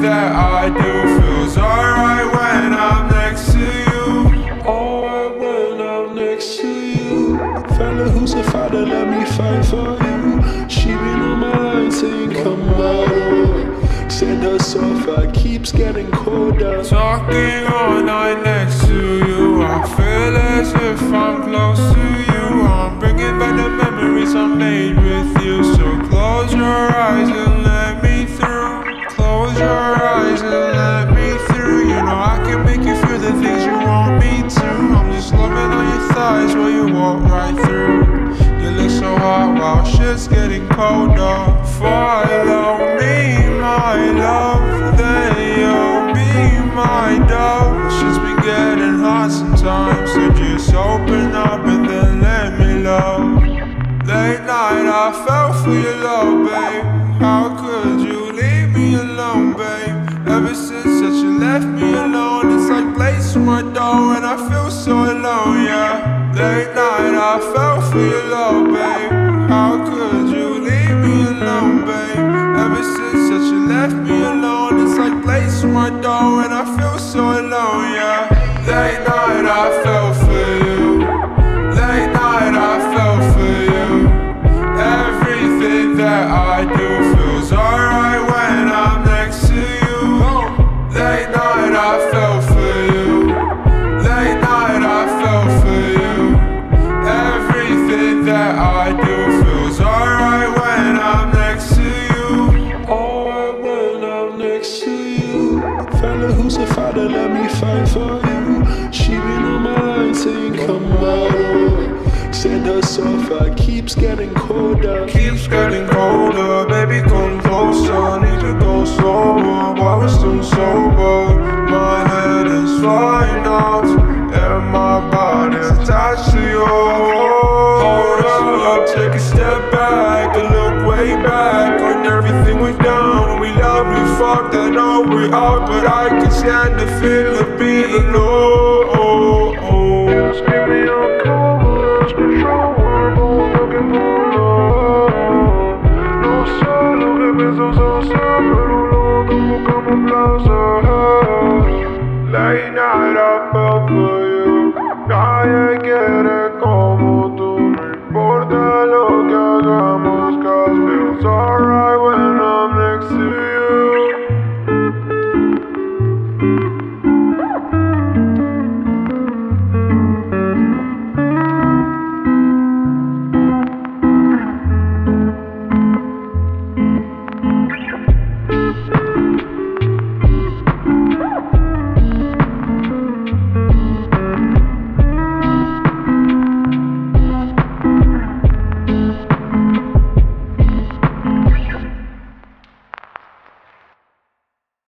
that I do feels alright when I'm next to you. Alright when I'm next to you. Fella who's a fighter, let me fight for you. She been on my line saying come out. Send her so far, keeps getting colder. Talking all night next to you, I feel as if I'm close to you. I'm bringing back the memories I made with you. So close your eyes and let me through. Close your eyes and let me through. You know I can make you feel the things you want me to. I'm just loving on your thighs while you walk right through. You look so hot while shit's getting colder. Follow me, my love, then you'll be my dove. Shit's been getting hot sometimes, so just open up and then let me love. Late night I fell for your love, babe. How could you leave me alone, babe? Ever since that you left me alone, it's like blades through my door and I feel so alone, yeah. Late night I fell for your love, babe. How could you leave me alone, babe? Ever since that you left me alone, it's like blades through my door and I feel so alone, yeah. Late night I fell for you. Late night I fell for you. Everything that I do feels alright when I'm next to you. Late night I fell for you. Late night I fell for you. Everything that I do feels alright when I'm next to you. Alright when I'm next to you. Fella who's a fighter, let me fight for you. She been on my line saying come out. Send her so far, keeps getting colder. Keeps getting colder, baby come closer. Need to go slower while we're still sober. My head is flying off and my body's attached to yours. Hold up, take a step back and look way back on everything we've done. We love, we fucked, I know we are, but I can stand the feel of being alone. Just give me your colors, control one, don't looking for love. No sé lo que piensas hacer, pero lo tomo como placer.